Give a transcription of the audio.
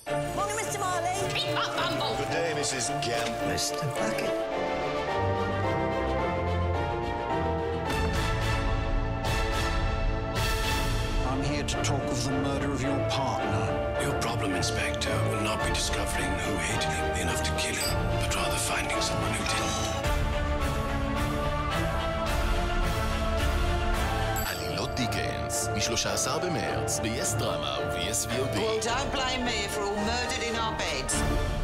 Morning, Mr. Marley. Keep up, Bumble. Good day, Mrs. Gamp. Mr. Bucket. I'm here to talk of the murder of your partner. Your problem, Inspector, will not be discovering who hated him enough to kill him, but rather finding someone who didn't. עלילות דיקנס, מ-13 במרץ, ב-yes דרמה וב-yes VOD. Well, don't blame me if we're all murdered in our beds.